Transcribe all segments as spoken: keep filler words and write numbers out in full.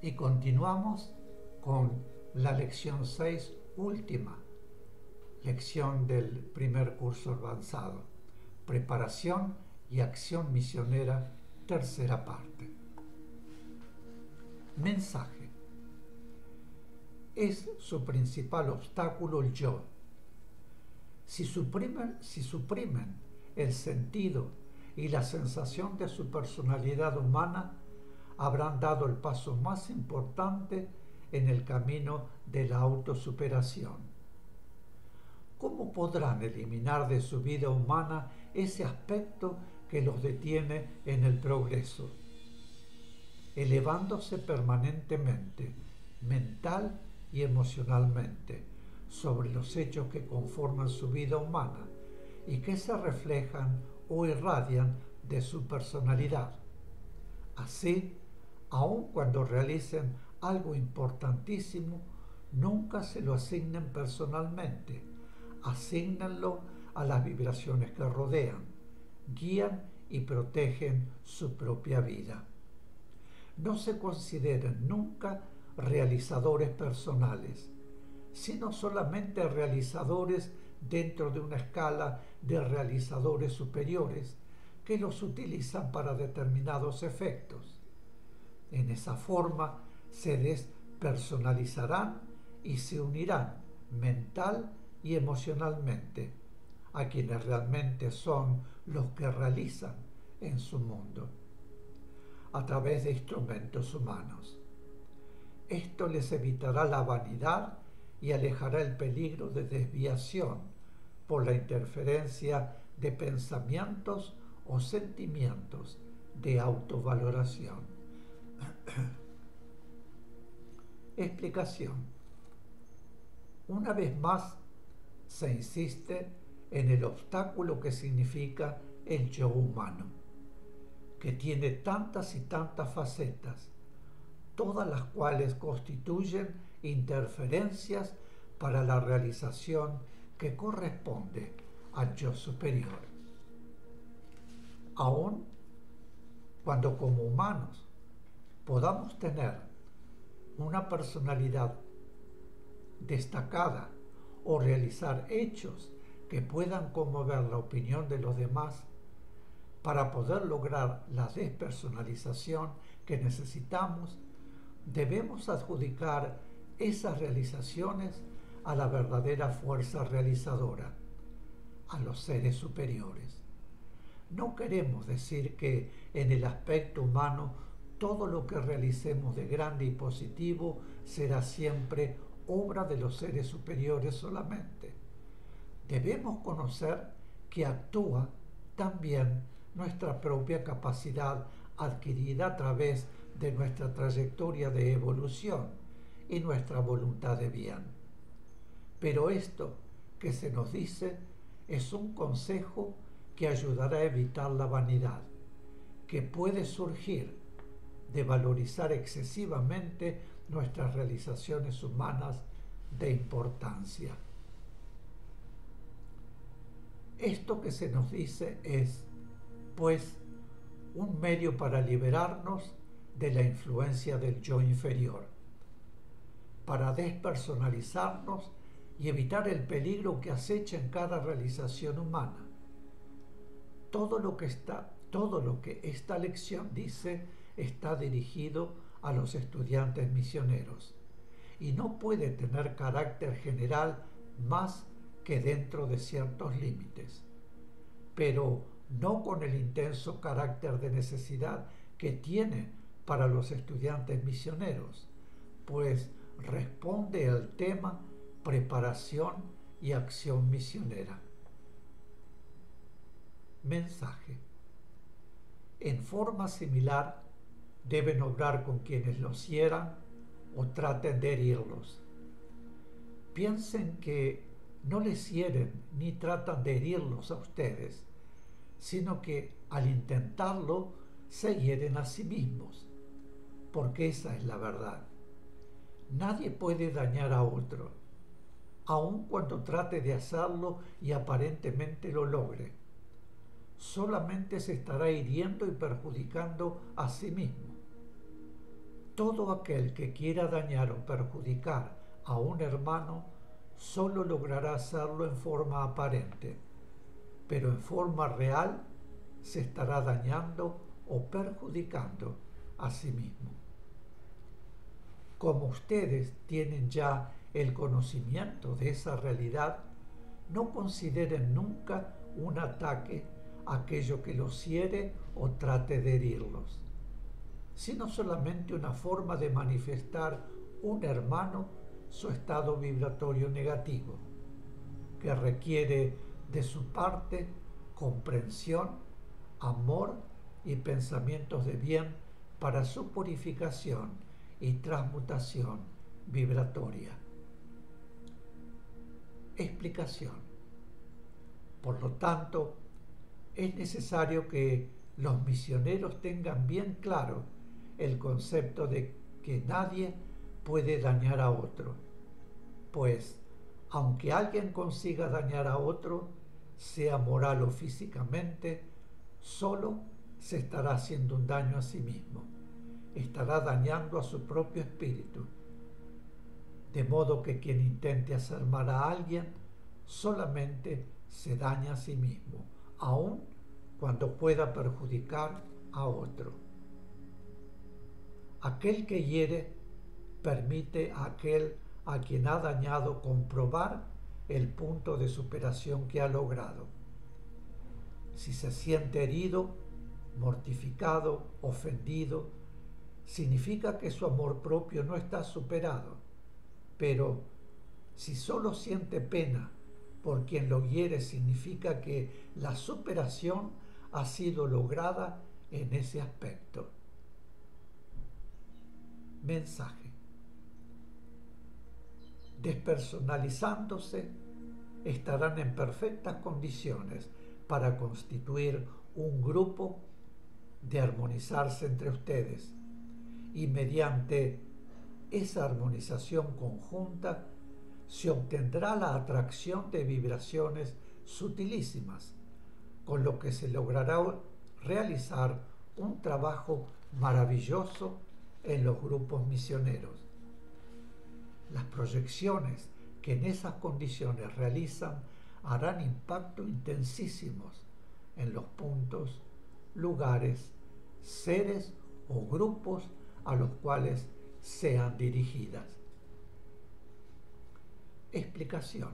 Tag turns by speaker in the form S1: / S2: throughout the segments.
S1: Y continuamos con la lección seis, última lección del primer curso avanzado, preparación y acción misionera, tercera parte. Mensaje. Es su principal obstáculo el yo. Si suprimen, si suprimen el sentido y la sensación de su personalidad humana, habrán dado el paso más importante en el camino de la autosuperación. ¿Cómo podrán eliminar de su vida humana ese aspecto que los detiene en el progreso? Elevándose permanentemente, mental y emocionalmente, sobre los hechos que conforman su vida humana y que se reflejan o irradian de su personalidad. Así, aun cuando realicen algo importantísimo, nunca se lo asignen personalmente, asígnenlo a las vibraciones que rodean, guían y protegen su propia vida. No se consideren nunca realizadores personales, sino solamente realizadores dentro de una escala de realizadores superiores que los utilizan para determinados efectos. En esa forma se despersonalizarán y se unirán mental y emocionalmente a quienes realmente son los que realizan en su mundo, a través de instrumentos humanos. Esto les evitará la vanidad y alejará el peligro de desviación por la interferencia de pensamientos o sentimientos de autovaloración. Explicación. Una vez más se insiste en el obstáculo que significa el yo humano, que tiene tantas y tantas facetas, todas las cuales constituyen interferencias para la realización que corresponde al yo superior. Aun cuando como humanos podamos tener una personalidad destacada o realizar hechos que puedan conmover la opinión de los demás, para poder lograr la despersonalización que necesitamos, debemos adjudicar esas realizaciones a la verdadera fuerza realizadora, a los seres superiores. No queremos decir que en el aspecto humano todo lo que realicemos de grande y positivo será siempre obra de los seres superiores solamente. Debemos conocer que actúa también nuestra propia capacidad adquirida a través de nuestra trayectoria de evolución y nuestra voluntad de bien. Pero esto que se nos dice es un consejo que ayudará a evitar la vanidad, que puede surgir de valorizar excesivamente nuestras realizaciones humanas de importancia. Esto que se nos dice es, pues, un medio para liberarnos de la influencia del yo inferior, para despersonalizarnos y evitar el peligro que acecha en cada realización humana. Todo lo que está, todo lo que esta lección dice está dirigido a los estudiantes misioneros y no puede tener carácter general más que dentro de ciertos límites, pero no con el intenso carácter de necesidad que tiene para los estudiantes misioneros, pues responde al tema preparación y acción misionera. Mensaje. En forma similar, deben obrar con quienes los hieran o traten de herirlos. Piensen que no les hieren ni tratan de herirlos a ustedes, sino que al intentarlo se hieren a sí mismos, porque esa es la verdad. Nadie puede dañar a otro, aun cuando trate de hacerlo y aparentemente lo logre. Solamente se estará hiriendo y perjudicando a sí mismo. Todo aquel que quiera dañar o perjudicar a un hermano solo logrará hacerlo en forma aparente, pero en forma real se estará dañando o perjudicando a sí mismo. Como ustedes tienen ya el conocimiento de esa realidad, no consideren nunca un ataque aquello que los hiere o trate de herirlos, sino solamente una forma de manifestar un hermano su estado vibratorio negativo, que requiere de su parte comprensión, amor y pensamientos de bien para su purificación y transmutación vibratoria. Explicación. Por lo tanto, es necesario que los misioneros tengan bien claro el concepto de que nadie puede dañar a otro, pues aunque alguien consiga dañar a otro, sea moral o físicamente, solo se estará haciendo un daño a sí mismo, estará dañando a su propio espíritu, de modo que quien intente hacer mal a alguien solamente se daña a sí mismo, aun cuando pueda perjudicar a otro. Aquel que hiere permite a aquel a quien ha dañado comprobar el punto de superación que ha logrado. Si se siente herido, mortificado, ofendido, significa que su amor propio no está superado. Pero si solo siente pena por quien lo hiere, significa que la superación ha sido lograda en ese aspecto. Mensaje. Despersonalizándose, estarán en perfectas condiciones para constituir un grupo, de armonizarse entre ustedes, y mediante esa armonización conjunta se obtendrá la atracción de vibraciones sutilísimas, con lo que se logrará realizar un trabajo maravilloso en los grupos misioneros. Las proyecciones que en esas condiciones realizan harán impacto intensísimos en los puntos, lugares, seres o grupos a los cuales sean dirigidas. Explicación.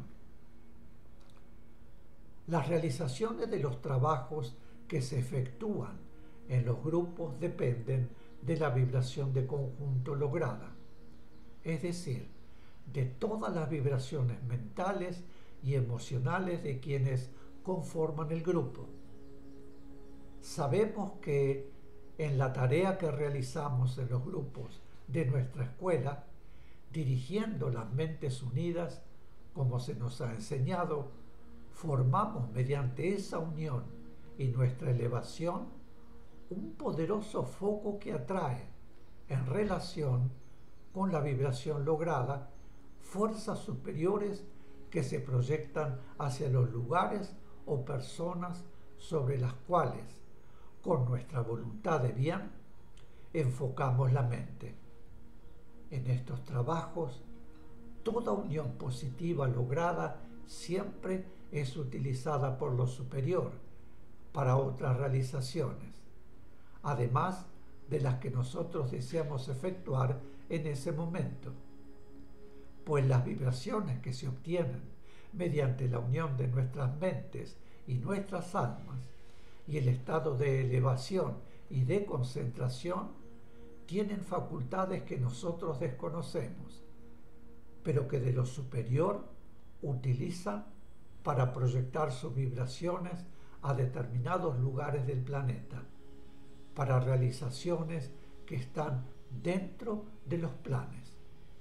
S1: Las realizaciones de los trabajos que se efectúan en los grupos dependen de la vibración de conjunto lograda, es decir, de todas las vibraciones mentales y emocionales de quienes conforman el grupo. Sabemos que en la tarea que realizamos en los grupos de nuestra escuela, dirigiendo las mentes unidas, como se nos ha enseñado, formamos mediante esa unión y nuestra elevación un poderoso foco que atrae, en relación con la vibración lograda, fuerzas superiores que se proyectan hacia los lugares o personas sobre las cuales, con nuestra voluntad de bien, enfocamos la mente. En estos trabajos, toda unión positiva lograda siempre es utilizada por lo superior para otras realizaciones, además de las que nosotros deseamos efectuar en ese momento, pues las vibraciones que se obtienen mediante la unión de nuestras mentes y nuestras almas y el estado de elevación y de concentración tienen facultades que nosotros desconocemos, pero que de lo superior utilizan para proyectar sus vibraciones a determinados lugares del planeta, para realizaciones que están dentro de los planes.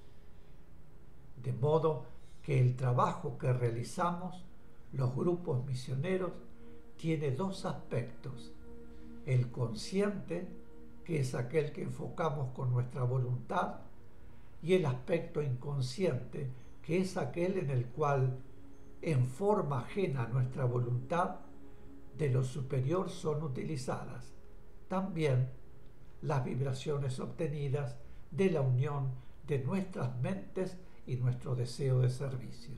S1: De modo que el trabajo que realizamos, los grupos misioneros, tiene dos aspectos: el consciente, que es aquel que enfocamos con nuestra voluntad, y el aspecto inconsciente, que es aquel en el cual, en forma ajena a nuestra voluntad, de lo superior son utilizadas también las vibraciones obtenidas de la unión de nuestras mentes y nuestro deseo de servicio.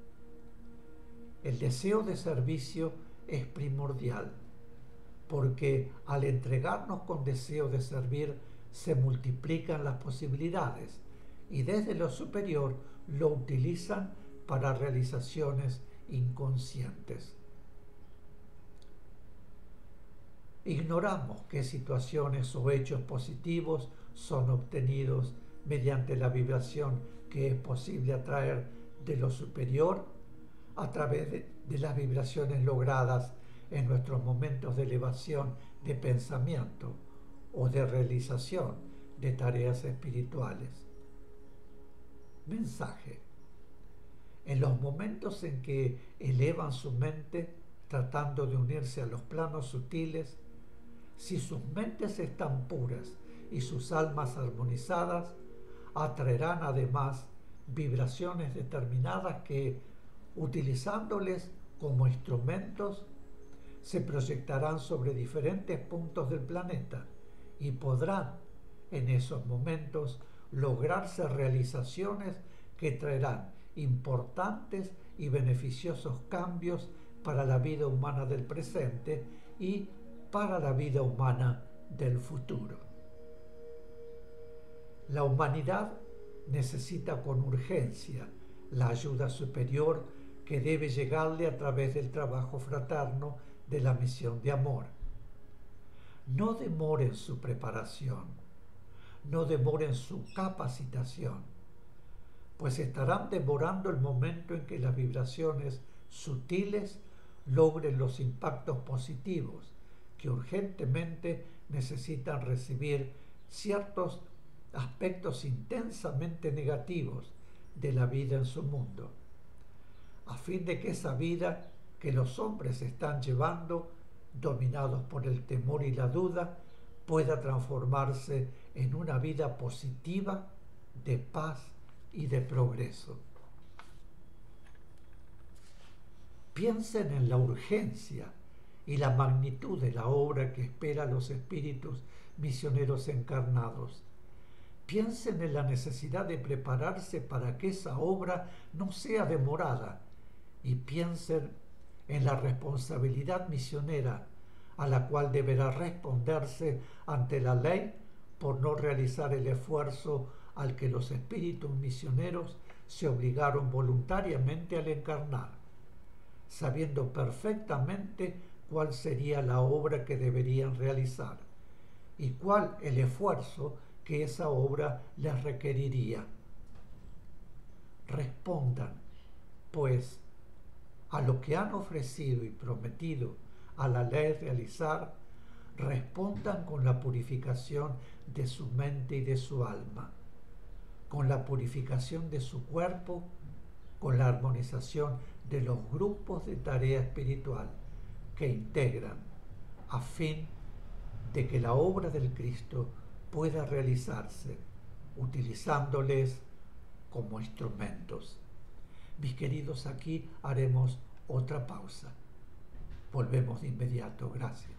S1: El deseo de servicio es primordial, porque al entregarnos con deseo de servir se multiplican las posibilidades y desde lo superior lo utilizan para realizaciones inconscientes. Ignoramos qué situaciones o hechos positivos son obtenidos mediante la vibración que es posible atraer de lo superior a través de, de las vibraciones logradas en nuestros momentos de elevación de pensamiento o de realización de tareas espirituales. Mensaje. En los momentos en que elevan su mente tratando de unirse a los planos sutiles, si sus mentes están puras y sus almas armonizadas, atraerán además vibraciones determinadas que, utilizándoles como instrumentos, se proyectarán sobre diferentes puntos del planeta y podrán, en esos momentos, lograrse realizaciones que traerán importantes y beneficiosos cambios para la vida humana del presente y para la vida humana del futuro. La humanidad necesita con urgencia la ayuda superior que debe llegarle a través del trabajo fraterno de la misión de amor. No demoren su preparación, no demoren su capacitación, pues estarán demorando el momento en que las vibraciones sutiles logren los impactos positivos que urgentemente necesitan recibir ciertos aspectos intensamente negativos de la vida en su mundo, a fin de que esa vida que los hombres están llevando, dominados por el temor y la duda, pueda transformarse en una vida positiva de paz y de progreso. Piensen en la urgencia y la magnitud de la obra que espera a los espíritus misioneros encarnados. Piensen en la necesidad de prepararse para que esa obra no sea demorada y piensen en la responsabilidad misionera a la cual deberá responderse ante la ley por no realizar el esfuerzo al que los espíritus misioneros se obligaron voluntariamente al encarnar, sabiendo perfectamente cuál sería la obra que deberían realizar y cuál el esfuerzo que esa obra les requeriría. Respondan, pues, a lo que han ofrecido y prometido a la ley realizar, respondan con la purificación de su mente y de su alma, con la purificación de su cuerpo, con la armonización de los grupos de tarea espiritual que integran, a fin de que la obra del Cristo pueda realizarse utilizándoles como instrumentos. Mis queridos, aquí haremos otra pausa. Volvemos de inmediato. Gracias.